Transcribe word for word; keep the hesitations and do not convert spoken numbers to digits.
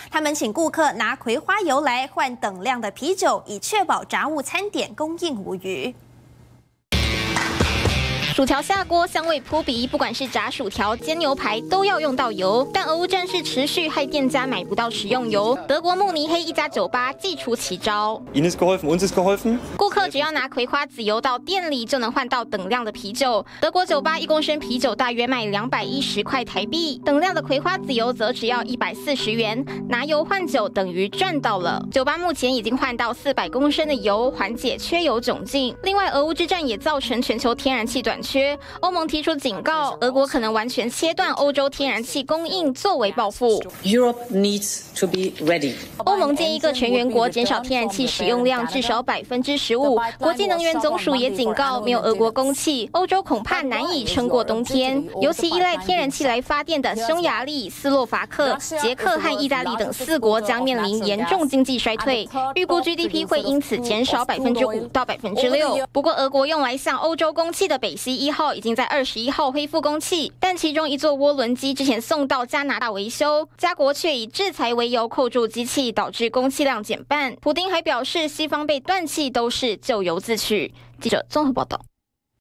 他们请顾客拿葵花油来换等量的啤酒，以确保炸物餐点供应无虞。 薯条下锅，香味扑鼻，不管是炸薯条、煎牛排，都要用到油。但俄乌战事持续，害店家买不到食用油。德国慕尼黑一家酒吧祭出奇招 ：Ihnen ist geholfen, uns ist geholfen。 顾客只要拿葵花籽油到店里，就能换到等量的啤酒。德国酒吧一公升啤酒大约卖两百一十块台币，等量的葵花籽油则只要一百四十元。拿油换酒等于赚到了。酒吧目前已经换到四百公升的油，缓解缺油窘境。另外，俄乌之战也造成全球天然气短缺。 欧盟提出警告，俄国可能完全切断欧洲天然气供应，作为报复。 Europe needs to be ready. 欧盟建议各成员国减少天然气使用量至少百分之十五。国际能源总署也警告，没有俄国供气，欧洲恐怕难以撑过冬天。尤其依赖天然气来发电的匈牙利、斯洛伐克、捷克和意大利等四国将面临严重经济衰退，预估 G D P 会因此减少百分之五到百分之六。不过，俄国用来向欧洲供气的北溪一号已经在二十一号恢复供气，但其中一座涡轮机之前送到加拿大维修，加国却以制裁为由扣住机器，导致供气量减半。普丁还表示，西方被断气都是咎由自取。记者综合报道。